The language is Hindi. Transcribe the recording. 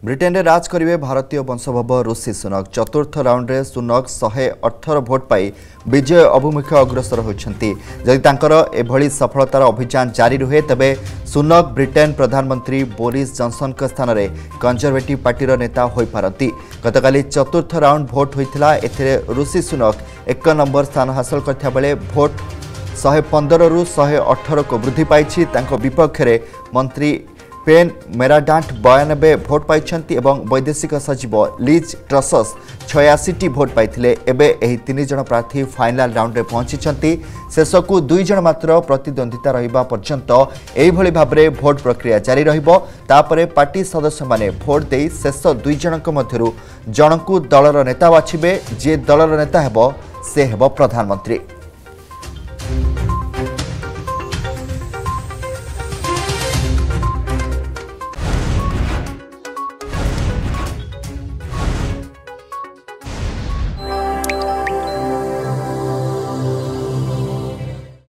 ब्रिटेन रे राज करिवे भारतीय वंशोद्भव ऋषि सुनक चतुर्थ राउंड रे सुनक 118 भोट पाई विजय अभिमुखे अग्रसर होइछंती। जदि तांकर एभली सफलतार अभियान जारी रहे तेबे सुनक ब्रिटेन प्रधानमंत्री बोरिस जॉनसन के स्थान रे कंजर्वेटिव पार्टी नेता होई पारती। गतकाली चतुर्थ राउंड भोट होइथिला। एथिरे ऋषि सुनक 1 नंबर स्थान हासिल करथिया बेले भोट 115 रु 118 को वृद्धि पाइछि। तांको विपक्ष रे मंत्री पेन मेराडांट 92 भोट पाइछंती एवं वैदेशिक सचिव लिज ट्रसस 86 भोट पाइथिले। एबे एही 3 जण प्रार्थी फाइनल राउंड रे पहुंचिछंती। शेषकु 2 जण मात्र प्रतिद्वंदिता रहिबा पर्यंत एही भली भाबरे भोट प्रक्रिया जारी रहिबो। तापरे पार्टी सदस्य माने भोट देई शेष 2 जणक मध्यरु जणकु दलर नेता बाछिबे। जे दलर नेता हेबो से हेबो प्रधानमंत्री।